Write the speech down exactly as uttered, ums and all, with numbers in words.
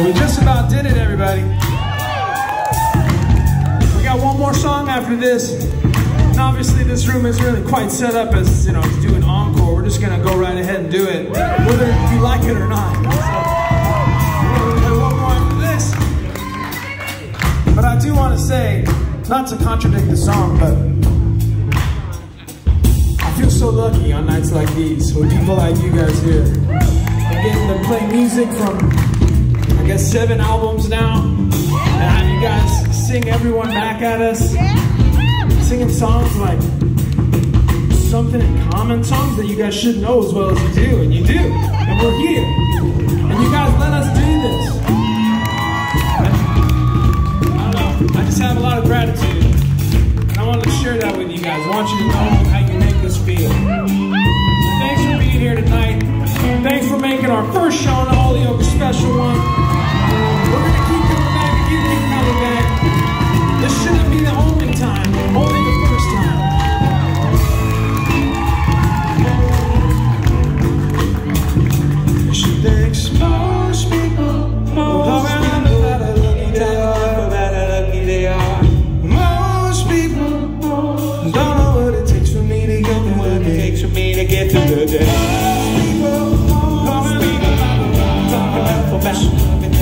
We just about did it, everybody. We got one more song after this. And obviously this room isn't really quite set up as, you know, to do an encore. We're just gonna go right ahead and do it, whether you like it or not. So, we're gonna play one more after this. But I do want to say, not to contradict the song, but I feel so lucky on nights like these with people like you guys here. I'm getting to play music from, I guess, seven albums now, and have you guys sing everyone back at us, singing songs like something in common, songs that you guys should know as well as you do, and you do, and we're here, and you guys let us do this. I don't know, I just have a lot of gratitude, and I wanted to share that with you guys. I want you to know how you make us feel. Thanks for being here tonight. Thanks for making our first show on the Holyoke a special one. We're going to keep coming back and you keep coming back. This shouldn't be the only time, only the first time. She thinks most people, most people, that are lucky they are, that are lucky they are. Most people don't know what it takes for me to get through the day. It takes for me to get through the day. Most people, most people, talk about for